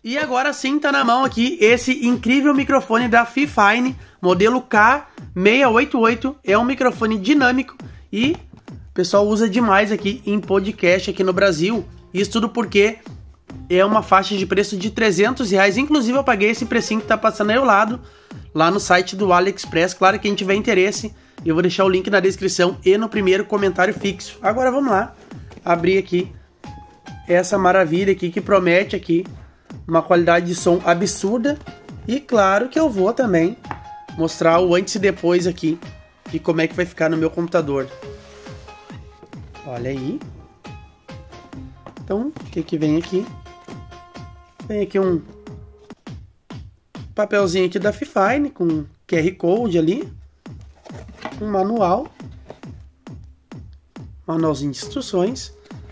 E agora sim tá na mão aqui esse incrível microfone da Fifine, modelo K688. É um microfone dinâmico e o pessoal usa demais aqui em podcast aqui no Brasil. Isso tudo porque é uma faixa de preço de R$300. Inclusive eu paguei esse precinho que tá passando aí ao lado, lá no site do AliExpress. Claro, quem tiver interesse, eu vou deixar o link na descrição e no primeiro comentário fixo. Agora vamos lá, abrir aqui essa maravilha aqui que promete aqui uma qualidade de som absurda. E claro que eu vou também mostrar o antes e depois aqui de como é que vai ficar no meu computador. Olha aí. Então, o que vem aqui? Vem aqui um papelzinho aqui da Fifine com QR Code ali. Um manual. Manualzinho de instruções.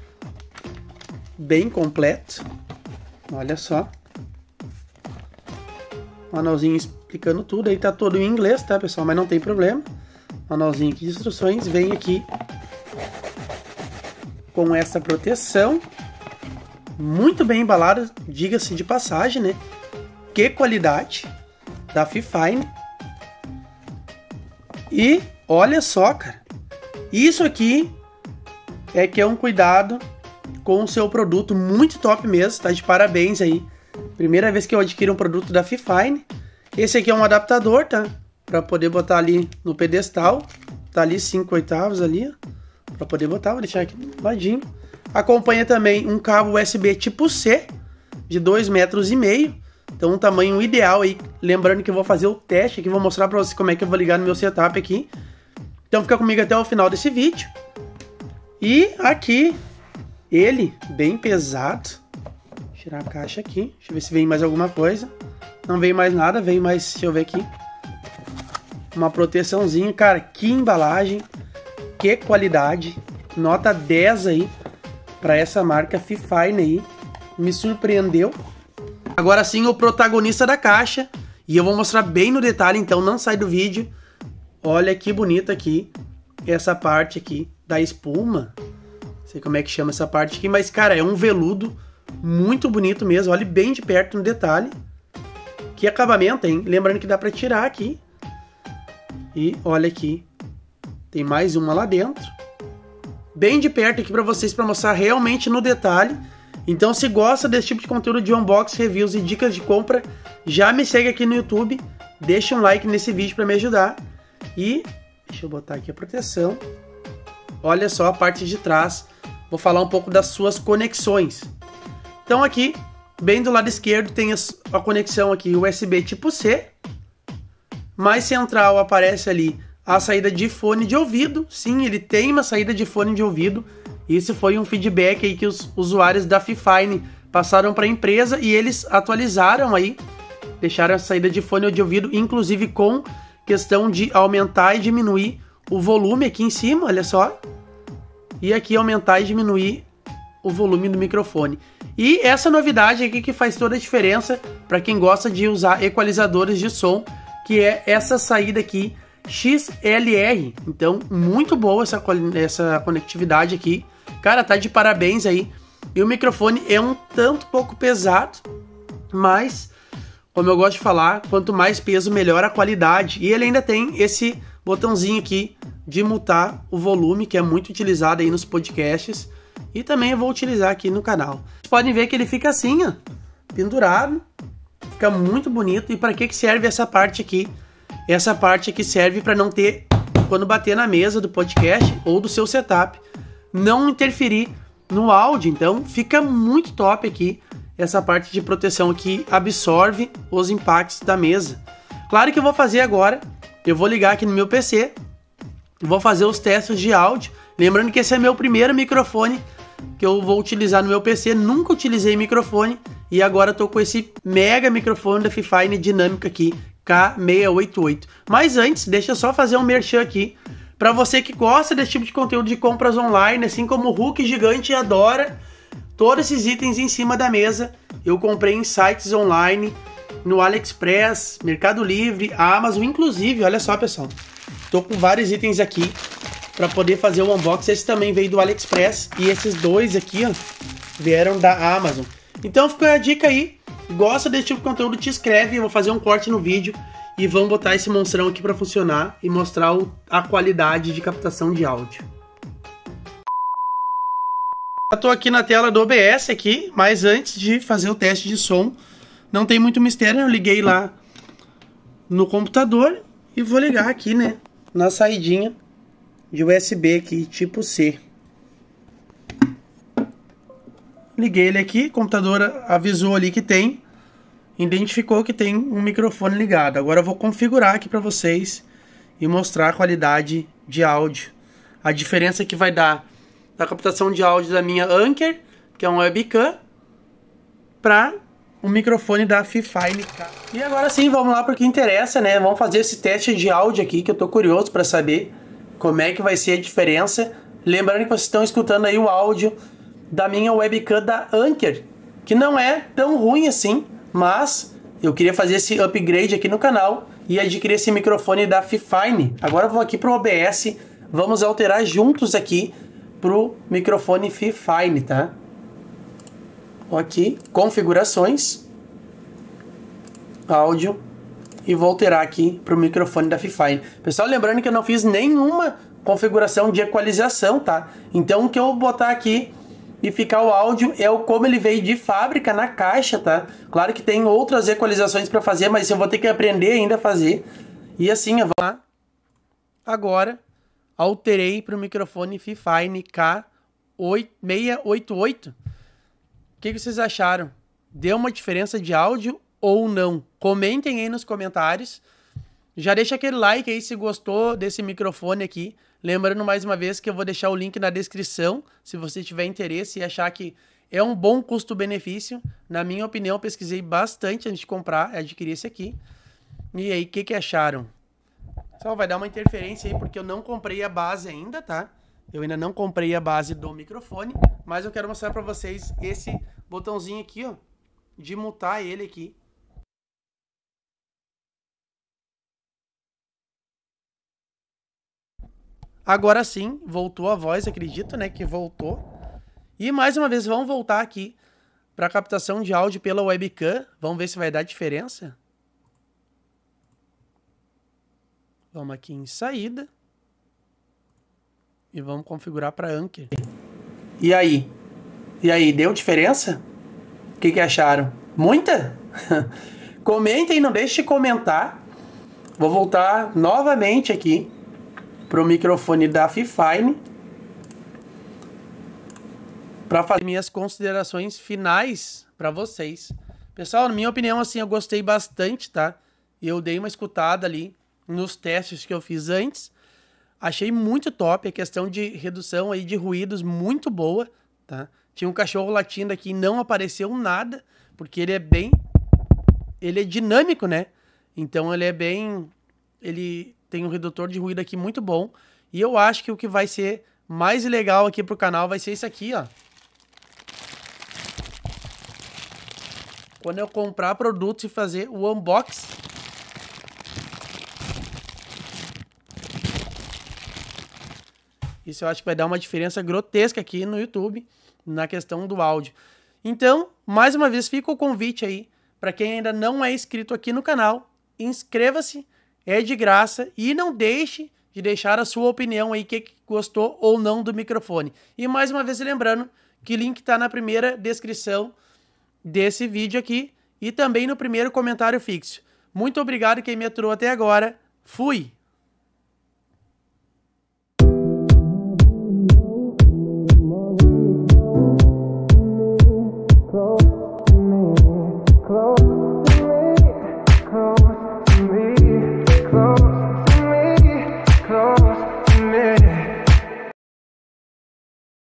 Bem completo. Olha só. Manualzinho explicando tudo. Aí tá todo em inglês, tá, pessoal? Mas não tem problema. Manualzinho aqui de instruções. Vem aqui com essa proteção. Muito bem embalado, diga-se de passagem, né? Que qualidade da Fifine. E olha só, cara. Isso aqui é que é um cuidado com o seu produto, muito top mesmo, tá de parabéns aí. Primeira vez que eu adquiro um produto da Fifine. Esse aqui é um adaptador, tá? Pra poder botar ali no pedestal. Tá ali 5/8 ali, ó. Pra poder botar, vou deixar aqui do ladinho. Acompanha também um cabo USB tipo C de 2,5 metros. Então um tamanho ideal aí. Lembrando que eu vou fazer o teste aqui, vou mostrar pra vocês como é que eu vou ligar no meu setup aqui. Então fica comigo até o final desse vídeo. E aqui ele, bem pesado. Vou tirar a caixa aqui. Deixa eu ver se vem mais alguma coisa. Não vem mais nada, vem mais, deixa eu ver aqui. Uma proteçãozinha, cara, que embalagem. Que qualidade. Nota 10 aí para essa marca Fifine aí. Me surpreendeu. Agora sim o protagonista da caixa. E eu vou mostrar bem no detalhe, então não sai do vídeo. Olha que bonito aqui. Essa parte aqui da espuma. Não sei como é que chama essa parte aqui, mas cara, é um veludo muito bonito mesmo. Olha bem de perto no detalhe. Que acabamento, hein? Lembrando que dá para tirar aqui. E olha aqui. Tem mais uma lá dentro. Bem de perto aqui para vocês, para mostrar realmente no detalhe. Então se gosta desse tipo de conteúdo de unboxing, reviews e dicas de compra, já me segue aqui no YouTube. Deixa um like nesse vídeo para me ajudar. E deixa eu botar aqui a proteção. Olha só a parte de trás. Vou falar um pouco das suas conexões. Então aqui, bem do lado esquerdo, tem a conexão aqui USB tipo C. Mais central aparece ali a saída de fone de ouvido. Sim, ele tem uma saída de fone de ouvido. Isso foi um feedback aí que os usuários da Fifine passaram para a empresa e eles atualizaram aí. Deixaram a saída de fone de ouvido, inclusive com questão de aumentar e diminuir o volume aqui em cima, olha só. E aqui aumentar e diminuir o volume do microfone. E essa novidade aqui que faz toda a diferença para quem gosta de usar equalizadores de som, que é essa saída aqui XLR. Então, muito boa essa conectividade aqui. Cara, tá de parabéns aí. E o microfone é um tanto pouco pesado, mas, como eu gosto de falar, quanto mais peso, melhor a qualidade. E ele ainda tem esse botãozinho aqui de mutar o volume, que é muito utilizado aí nos podcasts. E também eu vou utilizar aqui no canal. Vocês podem ver que ele fica assim, ó, pendurado. Fica muito bonito. E para que serve essa parte aqui? Essa parte aqui serve para não ter, quando bater na mesa do podcast ou do seu setup, não interferir no áudio. Então fica muito top aqui essa parte de proteção que absorve os impactos da mesa. Claro que eu vou fazer agora, eu vou ligar aqui no meu PC, vou fazer os testes de áudio. Lembrando que esse é meu primeiro microfone que eu vou utilizar no meu PC, nunca utilizei microfone e agora estou com esse mega microfone da Fifine dinâmico aqui, K688. Mas antes, deixa eu só fazer um merchan aqui. Para você que gosta desse tipo de conteúdo de compras online, assim como o Hulk Gigante adora todos esses itens em cima da mesa, eu comprei em sites online, no AliExpress, Mercado Livre, Amazon, inclusive, olha só, pessoal. Tô com vários itens aqui para poder fazer o unboxing. Esse também veio do AliExpress e esses dois aqui, ó, vieram da Amazon. Então fica a dica aí. Gosta desse tipo de conteúdo, te inscreve, eu vou fazer um corte no vídeo e vamos botar esse monstrão aqui para funcionar e mostrar a qualidade de captação de áudio. Eu tô aqui na tela do OBS aqui, mas antes de fazer o teste de som, não tem muito mistério, eu liguei lá no computador e vou ligar aqui, né, na saidinha de USB aqui, tipo C. Liguei ele aqui, o computador avisou ali que tem, identificou que tem um microfone ligado. Agora eu vou configurar aqui para vocês e mostrar a qualidade de áudio. A diferença que vai dar da captação de áudio da minha Anker, que é um webcam, para o microfone da Fifine. E agora sim, vamos lá para o que interessa, né? Vamos fazer esse teste de áudio aqui, que eu tô curioso para saber como é que vai ser a diferença. Lembrando que vocês estão escutando aí o áudio da minha webcam da Anker, que não é tão ruim assim, mas eu queria fazer esse upgrade aqui no canal e adquirir esse microfone da Fifine. Agora eu vou aqui para o OBS, vamos alterar juntos aqui pro microfone Fifine, tá? Vou aqui, configurações, áudio, e vou alterar aqui pro microfone da Fifine. Pessoal, lembrando que eu não fiz nenhuma configuração de equalização, tá? Então o que eu vou botar aqui e ficar o áudio é como ele veio de fábrica na caixa, tá? Claro que tem outras equalizações para fazer, mas eu vou ter que aprender ainda a fazer. E assim, eu vou lá. Agora alterei para o microfone Fifine K688. O que vocês acharam? Deu uma diferença de áudio ou não? Comentem aí nos comentários. Já deixa aquele like aí se gostou desse microfone aqui. Lembrando mais uma vez que eu vou deixar o link na descrição, se você tiver interesse e achar que é um bom custo-benefício. Na minha opinião, eu pesquisei bastante antes de comprar, adquirir esse aqui. E aí, o que acharam? Só vai dar uma interferência aí, porque eu não comprei a base ainda, tá? Eu ainda não comprei a base do microfone, mas eu quero mostrar pra vocês esse botãozinho aqui, ó, de mutar ele aqui. Agora sim, voltou a voz, acredito, né, que voltou. E mais uma vez, vamos voltar aqui para captação de áudio pela webcam. Vamos ver se vai dar diferença. Vamos aqui em saída. E vamos configurar para Anker. E aí? E aí, deu diferença? O que acharam? Muita? Comentem, não deixe de comentar. Vou voltar novamente aqui pro microfone da Fifine para fazer minhas considerações finais para vocês. Pessoal, na minha opinião, assim, eu gostei bastante, tá? Eu dei uma escutada ali nos testes que eu fiz antes. Achei muito top, a questão de redução aí de ruídos muito boa, tá? Tinha um cachorro latindo aqui e não apareceu nada, porque ele é dinâmico, né? Então ele tem um redutor de ruído aqui muito bom. E eu acho que o que vai ser mais legal aqui pro canal vai ser isso aqui, ó. Quando eu comprar produtos e fazer o unboxing. Isso eu acho que vai dar uma diferença grotesca aqui no YouTube, na questão do áudio. Então, mais uma vez, fica o convite aí, para quem ainda não é inscrito aqui no canal, inscreva-se, é de graça, e não deixe de deixar a sua opinião aí, que gostou ou não do microfone. E mais uma vez, lembrando que o link está na primeira descrição desse vídeo aqui, e também no primeiro comentário fixo. Muito obrigado quem me aturou até agora. Fui!